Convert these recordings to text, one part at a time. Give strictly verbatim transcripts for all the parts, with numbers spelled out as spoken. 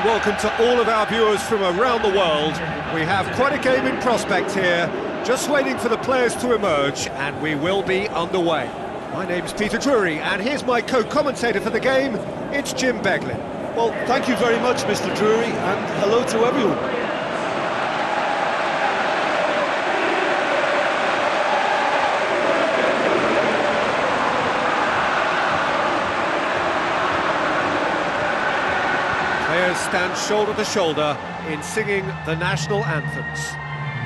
welcome to all of our viewers from around the world. We have quite a game in prospect here, just waiting for the players to emerge, and we will be underway. My name's Peter Drury, and here's my co-commentator for the game, it's Jim Beglin. Well, thank you very much, Mister Drury, and hello to everyone. Players stand shoulder to shoulder in singing the national anthems.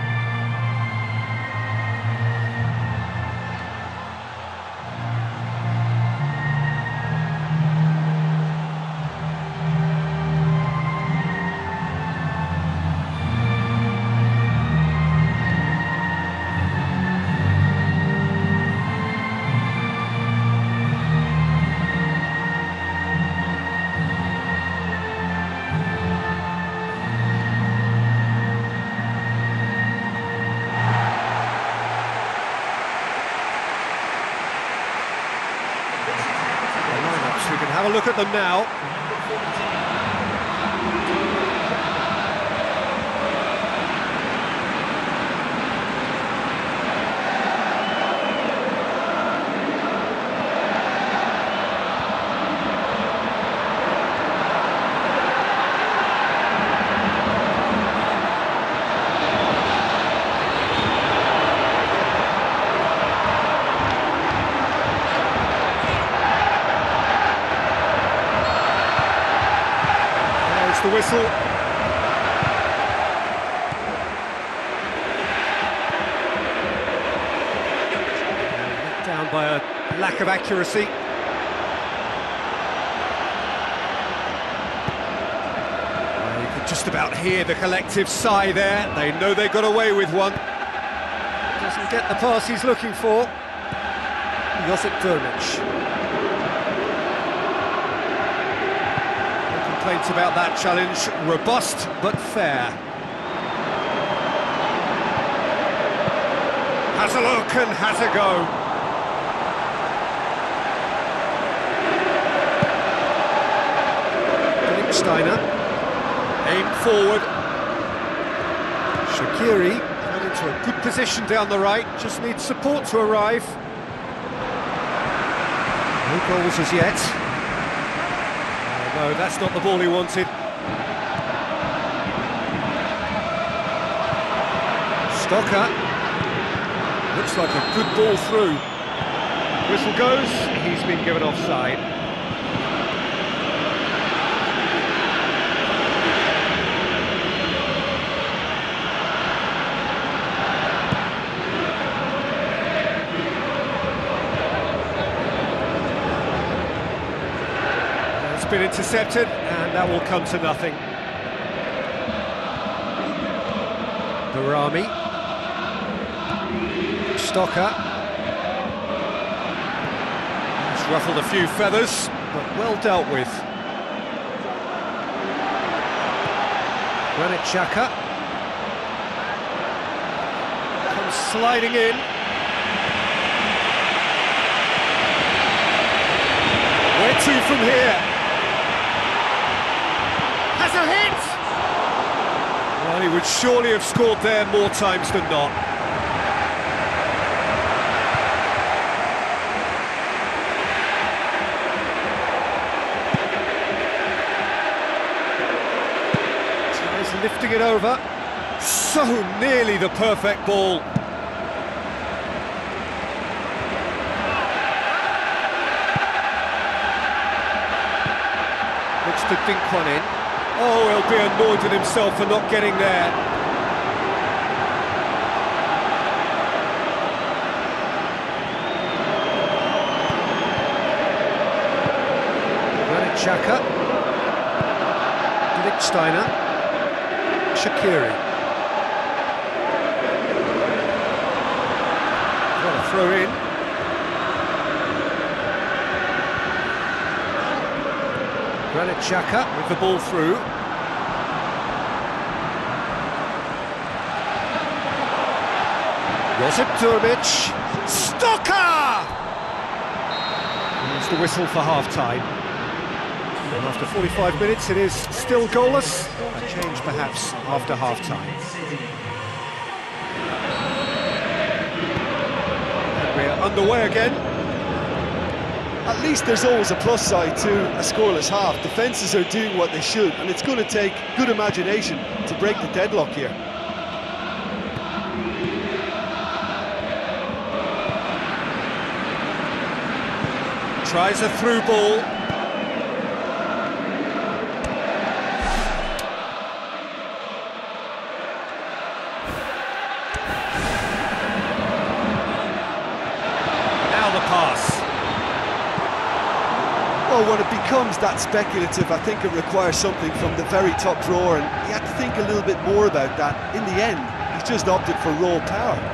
We can have a look at them now. The whistle. Down by a lack of accuracy. Well, you can just about hear the collective sigh there. They know they got away with one. Doesn't get the pass he's looking for. Josip Durmic. Complaints about that challenge, robust but fair. Has a look and has a go. Steiner, aim forward. Shaqiri got into a good position down the right, just needs support to arrive. No goals as yet. No, that's not the ball he wanted. Stocker. Looks like a good ball through. Whistle goes, he's been given offside. Been intercepted, and that will come to nothing. Barami. Stocker. He's ruffled a few feathers, but well dealt with. Granit Xhaka. Comes sliding in. Where to from here? Has a hit! Well, he would surely have scored there more times than not. Tries lifting it over. So nearly the perfect ball. Looks to dink one in. Oh, he'll be annoyed with himself for not getting there. Granit Xhaka. Steiner. Shaqiri. What a throw in. Granit Xhaka with the ball through. Josip Durmic. Stocker! There's the whistle for half-time. And after forty-five minutes, it is still goalless. A change perhaps after half-time. And we're underway again. At least there's always a plus side to a scoreless half. Defences are doing what they should, and it's going to take good imagination to break the deadlock here. Tries a through ball. Now the pass. Well, when it becomes that speculative, I think it requires something from the very top drawer, and you have to think a little bit more about that. In the end, he's just opted for raw power.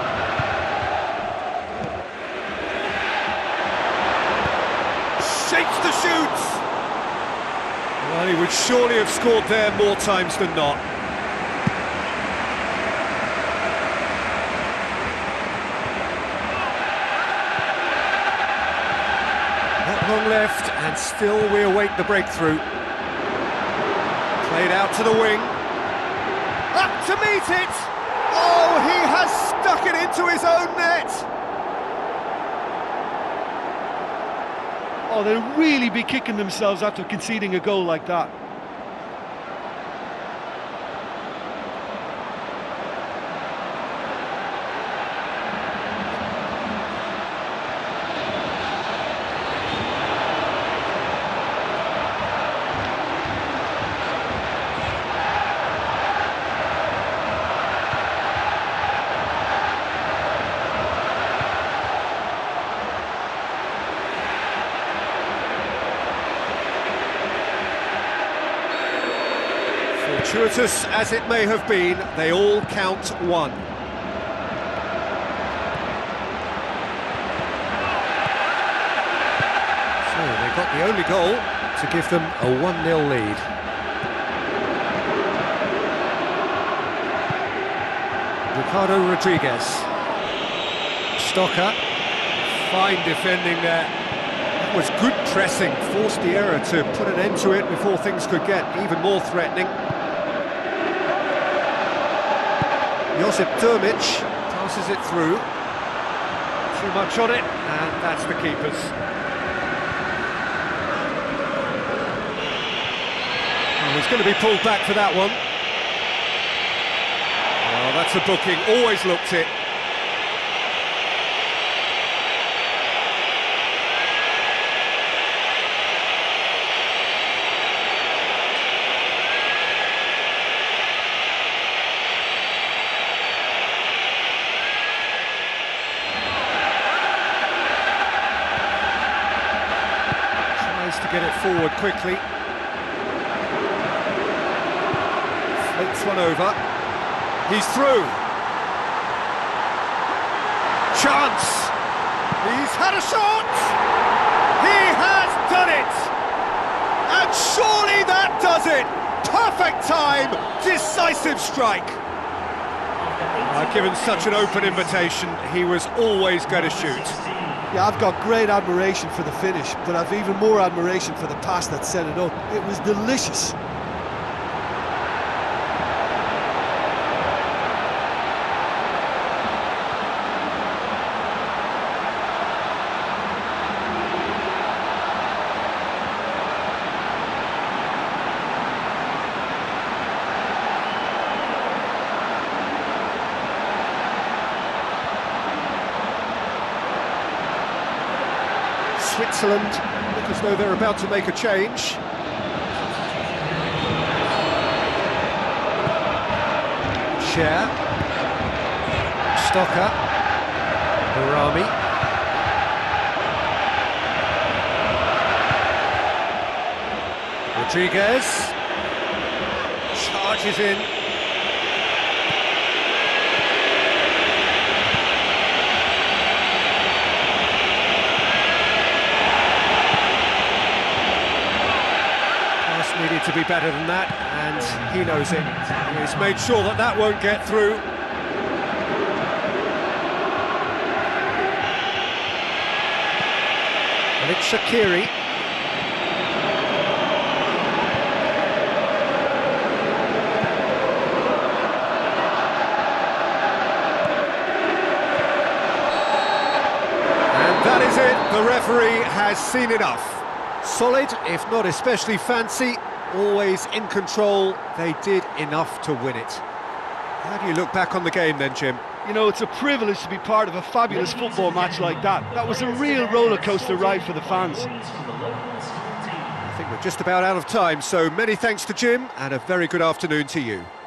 Shakes the shoots! Well, he would surely have scored there more times than not. Not long left, and still we await the breakthrough. Played out to the wing. Up to meet it! Oh, he has stuck it into his own net! Oh, they'll really be kicking themselves after conceding a goal like that. Fortuitous as it may have been, they all count one. So they got the only goal to give them a one nil lead. Ricardo Rodriguez. Stocker. Fine defending there. That was good pressing, forced the error to put an end to it before things could get even more threatening. Josip Drmic passes it through. Too much on it, and that's the keeper's. Oh, he's going to be pulled back for that one. Oh, that's a booking, always looked it. To get it forward quickly. Flicks one over. He's through. Chance! He's had a shot! He has done it! And surely that does it! Perfect time, decisive strike! Uh, given such an open invitation, he was always going to shoot. Yeah, I've got great admiration for the finish, but I've even more admiration for the pass that set it up. It was delicious. Switzerland look as though they're about to make a change. Cher, Stocker, Barami. Rodriguez charges in. Needed to be better than that, and he knows it. He's made sure that that won't get through. And it's Shaqiri. That is it, the referee has seen enough. Solid, if not especially fancy, always in control, they did enough to win it. How do you look back on the game then, Jim? You know, it's a privilege to be part of a fabulous football match like that. That was a real rollercoaster ride for the fans. I think we're just about out of time, so many thanks to Jim, and a very good afternoon to you.